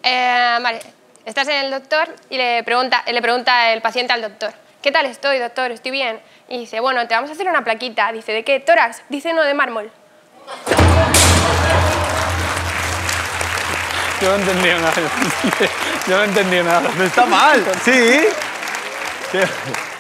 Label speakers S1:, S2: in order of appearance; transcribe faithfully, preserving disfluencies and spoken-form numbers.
S1: Eh, vale, estás en el doctor y le pregunta, le pregunta el paciente al doctor: ¿qué tal estoy, doctor? ¿Estoy bien? Y dice: bueno, te vamos a hacer una plaquita. Dice: ¿de qué? ¿Tórax? Dice: no, de mármol.
S2: Yo no entendí nada. Yo no entendí nada.
S3: No está mal, sí.